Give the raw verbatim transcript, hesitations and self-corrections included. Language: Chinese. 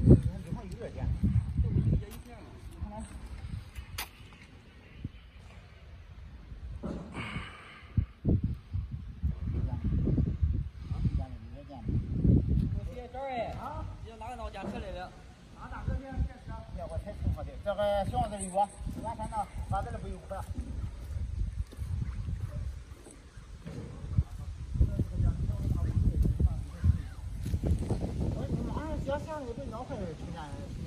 地方有热电， 这不一个接一片吗？ 看看。 我接这儿哎，啊，你哪个老家车来的？ 啊，大哥，你看这是，要我才称好的，这个小子的药，俺看到把这里不有苦了。 要想那个要快去年